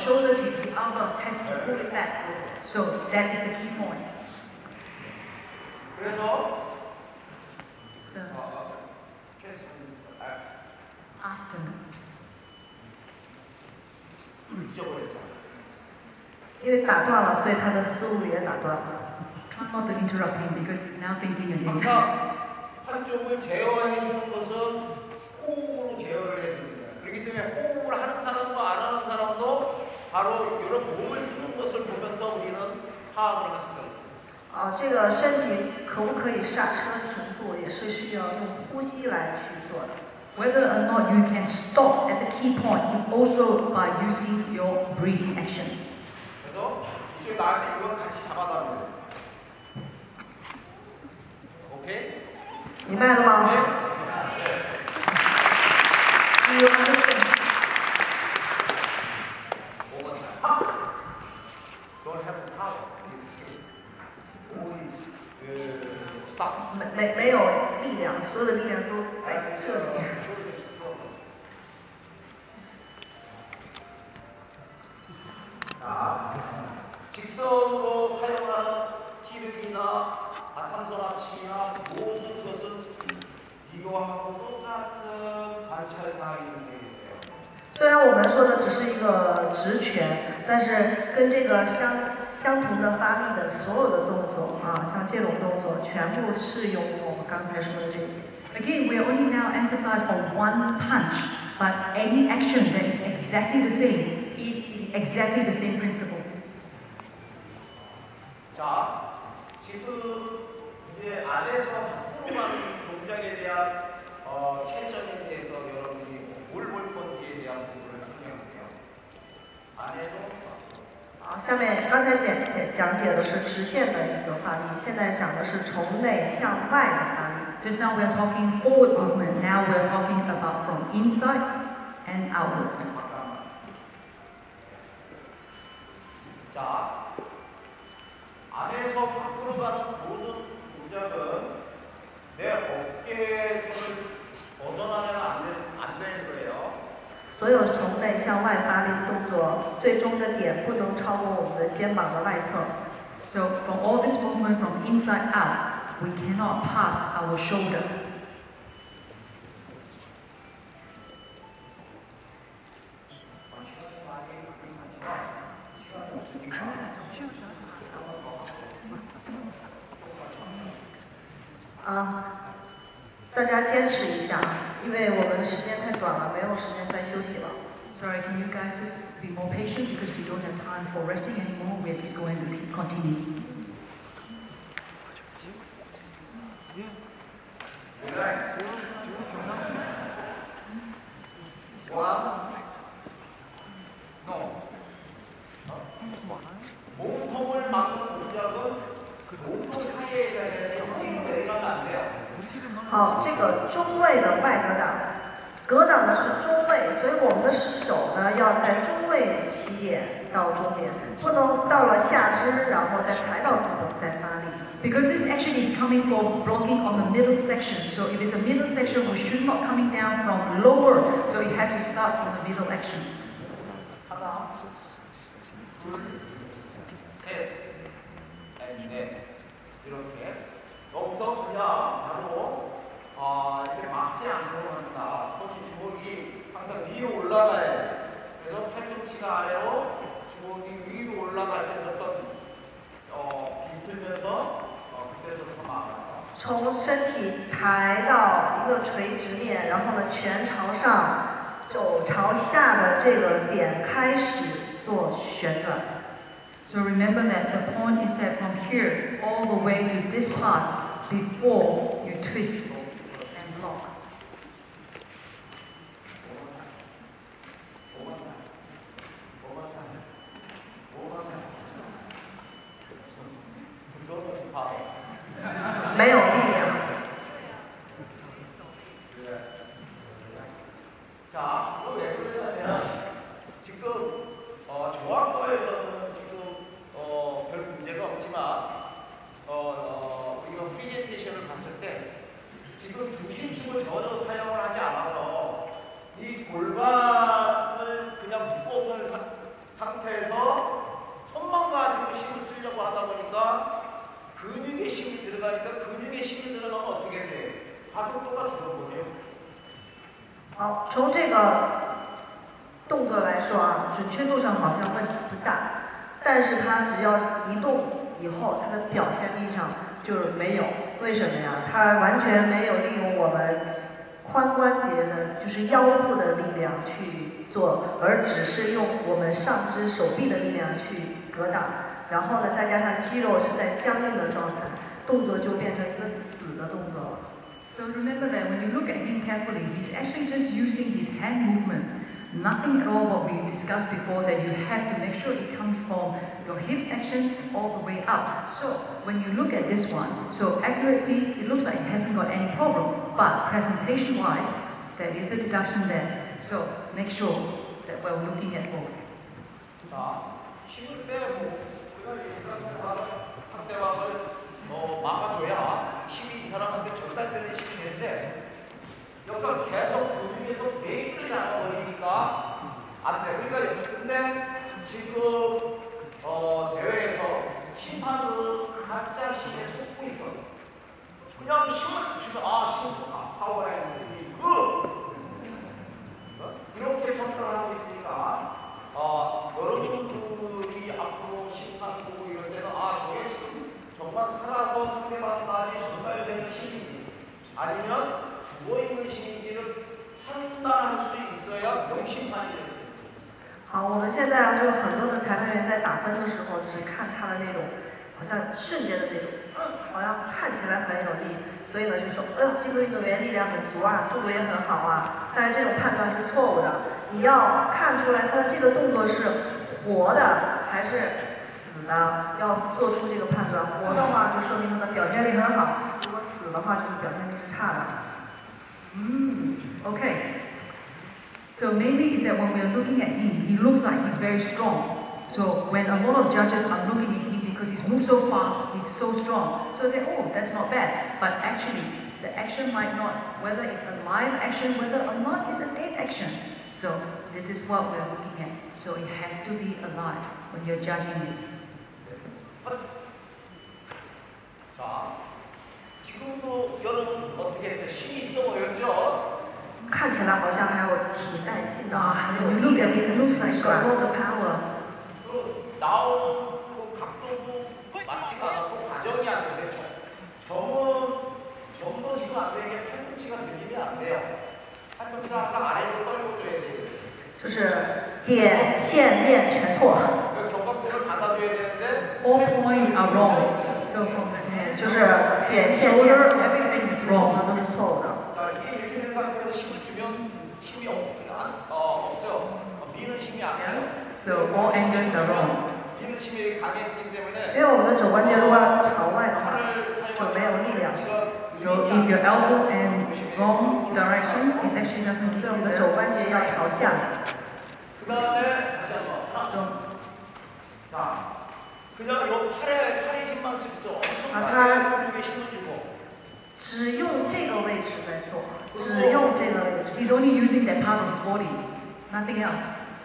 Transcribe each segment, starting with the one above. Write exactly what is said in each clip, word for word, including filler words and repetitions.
shoulder to the other has to pull it back. So that is the key point. 그래서 So after 잊어버렸잖아. 因为打断了，所以他的思路也打断了。 try not to interrupt him because he's now thinking again. 항상 한쪽을 제어해 주는 것은 호흡으로 제어를 해 주는 거야. 그렇기 때문에 호흡을 하는 사람도 안 하는 사람도 바로 이런 몸을 쓰는 것을 보면서 우리는 파악을 할 수가 있어요. 啊，这个身体可不可以刹车停住，也是需要用呼吸来去做的。 Whether or not you can stop at the key point is also by using your breathing action. 그래서 이쪽에 나한테 이걸 같이 잡아달라는 거예요. 오케이? 明白了吗？ Do you understand? Don't have the power. 没没没有力量，所有的力量都在这里。 자, 직선으로 사용하는 지름이나 바탕소나치나 모든 것은 이거하고 똑같은 관찰 사항이 되겠어요. 虽然我们说的只是一个直拳，但是跟这个相相同的发力的所有的动作啊，像这种动作全部适用于我们刚才说的这一点。 Again, we are only now emphasized on one punch, but any action that is exactly the same, it is exactly the same principle. 자, 지금 이제 안에서 밖으로 가는 동작에 대한 어, 채점에 대해서 여러분이 뭘 볼 건지에 대한 부분을 설명할게요. 안에서 好，下面刚才讲讲讲解的是直线的一个发力，现在讲的是从内向外的发力。 Just now we are talking forward movement, now we are talking about from inside and outward. 자, 안에서 밖으로 가는 모든 동작은 내 어깨선을 벗어나면 안, 되, 안 되는 거예요. 所有从内向外发力动作，最终的点不能超过我们的肩膀的外侧。 So from all this movement from inside out, we cannot pass our shoulder. Uh, 大家坚持一下，因为我们时间太短了，没有时间再休息了。 Sorry, can you guys just be more patient because we don't have time for resting anymore. We're just going to keep continuing. 몸통을 막는 동작은 그 몸통 사이에서 해야 돼요. 내려가면 안 돼요. 好，这个中位的外格挡，格挡的是中位，所以我们的手呢要在中位起点到终点，不能到了下肢，然后再抬到主动再发力。 Because this action is coming from blocking on the middle section. So if it's a middle section, we should not coming down from lower. So it has to start from the middle action. 하나, 둘, 셋, 넷 이렇게 여기서 그냥 바로 어, 이렇게 막지 않고 합니다. 손이 주먹이 항상 위로 올라가야 돼요. 그래서 팔꿈치가 아래로 주먹이 위로 올라갈 때 어떤 어, 비틀면서 어, 그때서 막아요. 从身体抬到一个垂直面，然后呢拳朝上，肘朝下的这个点开始做旋转。 So remember that the point is that from here all the way to this part before you twist and block. 네. 没有力量。 자, 이거 왜 그러냐면 지금 어, 조합법에서는 지금 어, 별 문제가 없지만 어, 어, 이거 프레젠테이션을 봤을 때 지금 중심축을 전혀 사용을 하지 않아서 이 골반을 그냥 묶어놓은 상태에서 손만 가지고 힘을 쓰려고 하다 보니까 근육에 힘이 들어가니까 근육에 힘이 들어가면 어떻게 돼? 가속도가 줄어버려요. 好，从这个动作来说啊，准确度上好像问题不大，但是它只要一动以后，它的表现力上就是没有。为什么呀？它完全没有利用我们髋关节的，就是腰部的力量去做，而只是用我们上肢手臂的力量去格挡。然后呢，再加上肌肉是在僵硬的状态，动作就变成一个死的动作了。 So remember that when you look at him carefully, he's actually just using his hand movement. Nothing at all what we discussed before, that you have to make sure it comes from your hips action all the way up. So when you look at this one, so accuracy, it looks like it hasn't got any problem. But presentation wise, there is a deduction there. So make sure that we're looking at both. 자, 힘을 빼고 우리가 상대방을 어, 막아줘야 힘이 이 사람한테 전달되는 힘이 되는데 여기서 계속 근육에서 베이크를 잡아버리니까 안 돼. 그러니까 근데 지금 어, 대회에서 심판은 각자 힘에 속고 있어. 그냥 힘을 주면 아 힘을 아, 파워라이즈 그 이렇게 평가를 하고 있으니까 어, 여러분들이 앞으로 심판 보고 이럴 때는 아 저게 지금 정말 살아서 상대방까지 전달되는 힘인지 아니면 죽어있는 힘인지를 판단할 수 있어야 명심판이 될 수 있어요. 好，我们现在啊，就是很多的裁判员在打分的时候，只看他的那种，好像瞬间的那种，嗯，好像看起来很有力，所以呢就说，哎呦，这个运动员力量很足啊，速度也很好啊。但是这种判断是错误的，你要看出来他的这个动作是活的还是死的，要做出这个判断。活的话就说明他的表现力很好，如果死的话就是表现力是差的。 Mm, okay. So maybe is that when we're looking at him, he looks like he's very strong. So when a lot of judges are looking at him because he's moved so fast, he's so strong, so they, oh, that's not bad. But actually, the action might not, whether it's a live action, whether or not it's a dead action. So this is what we're looking at. So it has to be alive when you're judging it. 자, 지금도 여러분 어떻게 했어요? 힘이 있어 보였죠? 看起来好像还有挺带劲的， Ah, 很有 when 力 you look 量 at it, it looks like it's got lots of power. 그 나오는 그 각도도 맞지가 않고 과정이 안 되세요. 점은 점도 지금 안 되게 팔꿈치가 들리면 안 돼요. 팔꿈치가 항상 아래로 떨고 줘야 돼요. 就是点线面全错， 그 경각선을 닫아줘야 되는데 All points are wrong. So from the head, 就是点线 shoulder, 面 everything is 我 wrong. 们都是错误的。 자, 이게 이렇게 된 상태에서 힘을 주면 힘이 없, 어, 없어요. 어, 미는 힘이 안 돼요. So all angles are wrong. 미는 힘이 강해지기 때문에 因为我们的肘关节如果要朝外的话， 팔을 就没有力量， So if your elbow and wrong direction, it actually doesn't 所 give 以我 you 们的肘 the. 关节要朝下。 그 다음에 다시 한번 하나. So 자, 그냥 요 팔에 팔에 힘만 쓰죠. 엄청 아, 많이 근육에 힘을 주고. 只用这个位置在做，只用这个位置。 he's only using that part of his body, nothing else.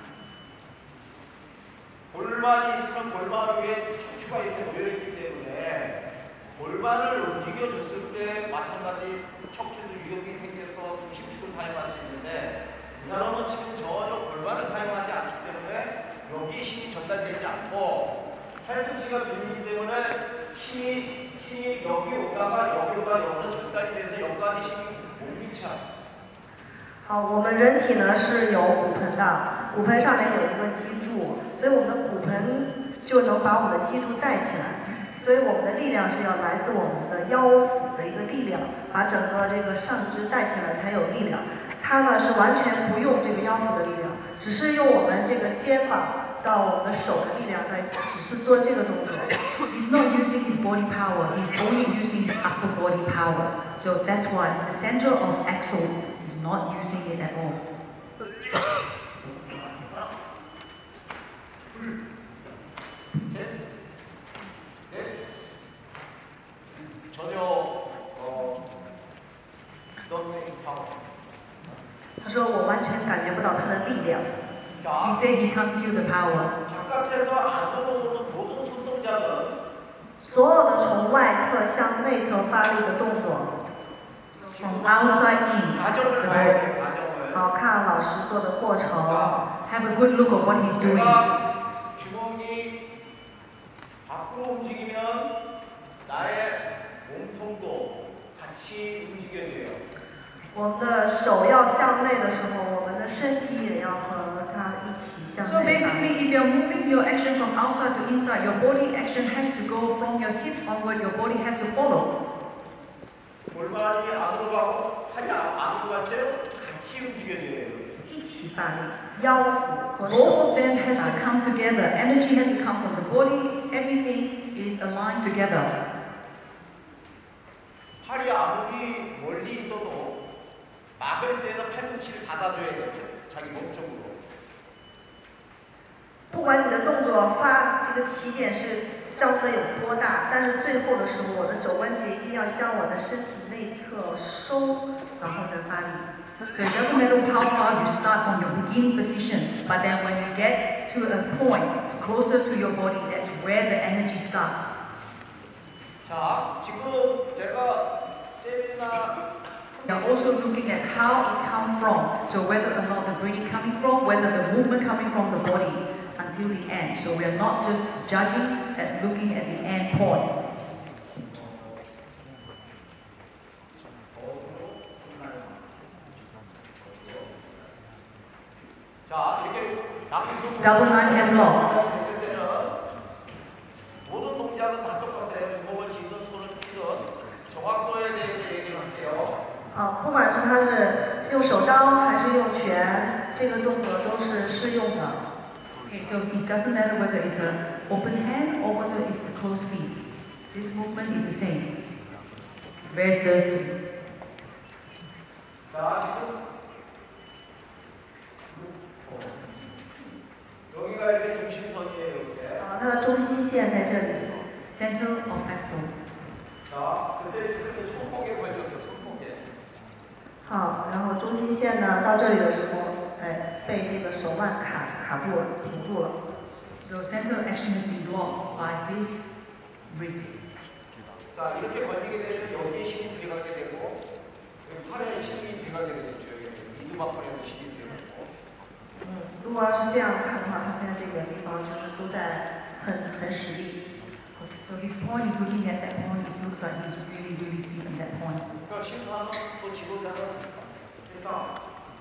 골반이 있으면 골반 위에 척추가 이렇게 모여있기 때문에 골반을 움직여줬을 때 마찬가지 척추도 위협이 생겨서 중심축을 사용할 수 있는데 이 사람은 지금 전혀 골반을 사용하지 않기 때문에 여기에 힘이 전달되지 않고 팔꿈치가 들리기 때문에 힘이, 힘이 여기 오다가 여기 오다가 여기서 전달이 돼서 여기까지 힘이 못 미쳐. 好，我们人体呢是有骨盆的，骨盆上面有一个脊柱，所以我们的骨盆就能把我们的脊柱带起来。所以我们的力量是要来自我们的腰腹的一个力量，把整个这个上肢带起来才有力量。它呢是完全不用这个腰腹的力量，只是用我们这个肩膀到我们的手的力量在，只是做这个动作。 He's not using his body power, he's only using his upper body power. So that's why the center of axle is not using it at all. 전혀 어, 너무 파워. 他说我完全感觉不到他的力量。 자, He said he can't feel the power. 바깥에서 안으로 오는 모든 손 동작은 所有的从外侧向内侧发力的动作， From outside in. 과정을 봐야 돼요. 과정을. 好看老师做的过程。 Have a good look at what he's doing. 내가 주먹이 밖으로 움직이면 나의 몸통도 같이 움직여져요. 我们的手要向内的时候，我们的身体也要和它一起向 So 内发。 basically, if you're moving your action from outside to inside, your body action has to go from your hips onward, your body has to follow. 골반이 안으로 가고 팔이 안으로 갈 때 같이 움직여져요. 一起发力，腰腹和 Both 手 of 一 them 起 has 发 to 力。 come together. Energy has to come from the body. Everything is aligned together. 팔이 아무리 멀리 있어도 막을 때는 팔꿈치를 닫아줘야 돼요. 자기 몸쪽으로. 不管你的动作发这个起点是张得有多大，但是最后的时候，我的肘关节一定要向我的身体内侧收，然后再发力。 So it doesn't matter how far you start from your beginning position, but then when you get to a point closer to your body, that's where the energy starts. 자, 지금 제가 세미나 We are also looking at how it comes from. So whether or not the breathing coming from, whether the movement coming from the body until the end. So we are not just judging and looking at the end point. 자, 이렇게 남성 Double nine hemlock. 했을 때는 모든 동작은 다 똑같아요. 주먹을 쥐든 손을 쥐든 정확도에 대해서 얘기를 할게요. 啊，不管是他是用手刀还是用拳，这个动作都是适用的。 Okay, so it doesn't matter whether it's an open hand or whether it's a closed fist. This movement is the same. It's very thirsty. 자, 지금 여기가 이렇게 중심선이에요. 이렇게. 啊，它的中心线在这里。 Center of axle. 자, 근데 지금 손목에 걸렸어. 손목에. 好，然后中心线呢，到这里的时候，哎，被这个手腕卡卡住了，停住了。 So center of action has been blocked by this wrist. 자, 이렇게 걸리게 되면 여기에 힘이 들어가게 되고 여기 팔에 힘이 들어가게 되겠죠. 여기 이두막팔에 힘이 들어가고. 嗯，如果要是这样看的话，他现在这个地方就是都在很很使力。 So his point is looking at that point. It looks like he's really, really steep in that point. 그러니까 심판은 또 지도자는 생각.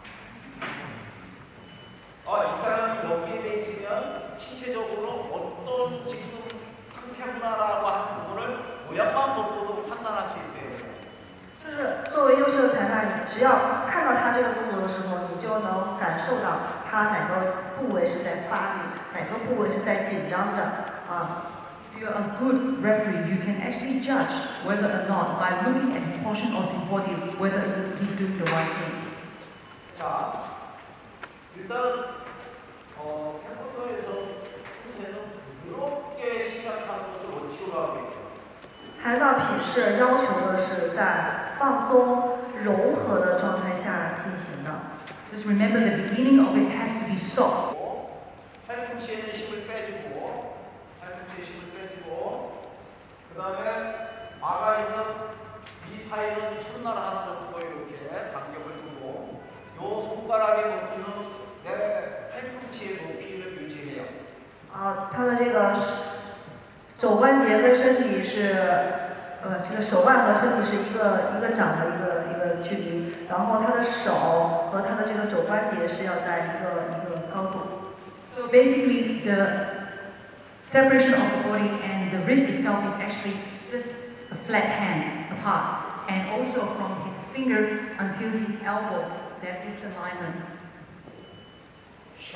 아, 이 사람이 여기에 돼 있으면 신체적으로 어떤 지금 상태구나라고 하는 부분을 모양만 보고도 판단할 수 있어요. 就是作为优秀的裁判，你只要看到他这个动作的时候，你就能感受到他哪个部位是在发力，哪个部位是在紧张着啊。 If you're a good referee, you can actually judge whether or not by looking at his portion of his body, whether he's doing the right thing. 자, 일단 어, 태권도에서 선생은 부드럽게 시작하는 것을 원칙으로 하고 있어요. 韩道品是要求的是在放松、柔和的状态下进行的。 Just remember the beginning of it has to be soft. 팔꿈치에는 힘을 빼주고, 팔꿈치에 힘을 빼주고, 그 다음에 막아 있는 이 사이는 손날 하나 정도 이렇게 간격을 두고, 요 손가락의 높이는 내 팔꿈치의 높이를 유지해요. 啊，他的这个肘关节跟身体是，呃，这个手腕和身体是一个一个掌的一个一个距离，然后他的手和他的这个肘关节是要在一个一个高度。 So basically, the separation of the body and the wrist itself is actually just a flat hand apart, and also from his finger until his elbow, there is alignment. 쉬어.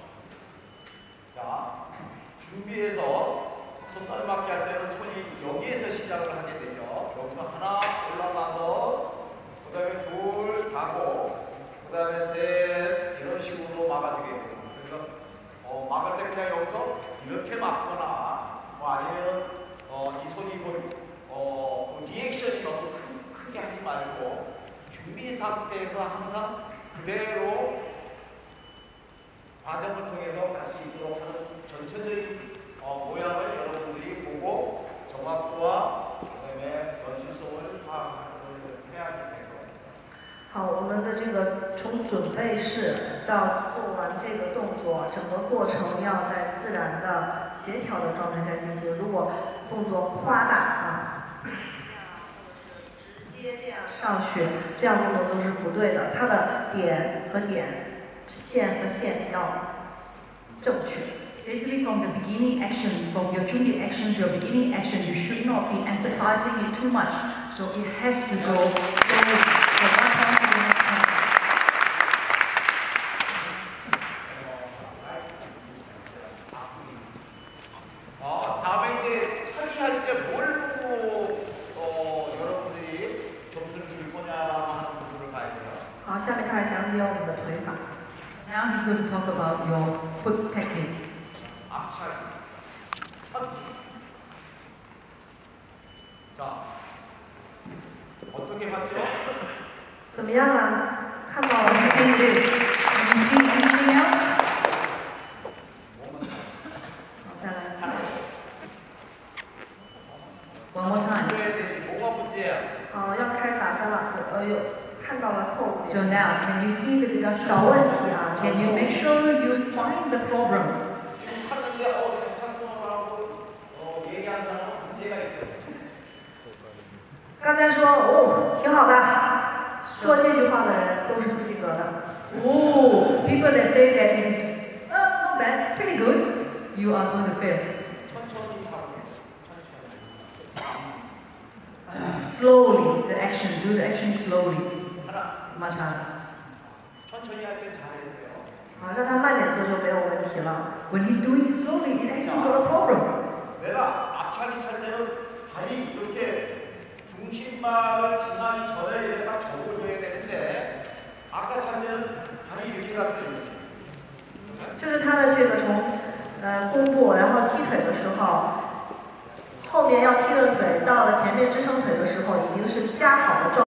자, 준비해서 손다리 맞기 할 때는 손이 여기에서 시작을 하게 되죠. 여기서 하나 올라가서 그 다음에 둘 가고 그 다음에 셋 이런 식으로 막아주게 돼요. 그래서 어, 막을 때 그냥 여기서 이렇게 막거나 뭐 아니면 어, 이 손이 뭐, 어, 뭐 리액션이 너무 크, 크게 하지 말고 준비 상태에서 항상 그대로 과정을 통해서 갈 수 있도록 하는 전체적인 어, 모양을 여러분들이 보고 정확도와 그다음에 연출성을 파악을 해야지 될 것 같아요. 好，我们的这个从准备式到做完这个动作，整个过程要在自然的、协调的状态下进行。如果动作夸大啊，直接这样上去，这样动作都是不对的。它的点和点、线和线要正确。 Basically, from the beginning action, from your junior action to your beginning action, you should not be emphasizing it too much. So it has to go from one point to the next point. 어, 다음에 이제 처리할 때 뭘 보고 어, 여러분들이 점수를 줄 거냐라고 하는 부분을 봐야 돼요. 好，下面开始讲解我们的腿法。 Now he's going to talk about your foot technique. 앞차기. 자, 어떻게 봤죠? 怎么样啊？看到了 What do 吗 you think it is? Can you see anything else? 好，再来一次。 One more time. 뭐가 문제야? 好，要开始打分了。呃，有看到了错误 So 点。 now, can you see the deduction? 找问题啊，找 Can 错 you 误。 make sure you find the problem? 지금 찾는데 어, 잘 찾으라고 어, 얘기하는 사람은 문제가 있어요. 刚才说哦，挺好的，说这句话的人都是不及格的。 Oh, people that say that it is oh, not bad, pretty good, you are going to fail. 천천히 하고 Slowly, the action, do the action slowly. 하나. It's much harder. 천천히 할 땐 잘했어요. 好，让他慢点做就没有问题了。 When he's doing it slowly, it actually got a problem. 내가 앞차기 찰 때는 다리 이렇게 중심막을 지나기 전에 이렇게 딱 접어줘야 되는데 아까 찰 때는 다리 이렇게 갔어요. 就是他的这个从呃弓步，然后踢腿的时候，后面要踢的腿到了前面支撑腿的时候，已经是夹好的状。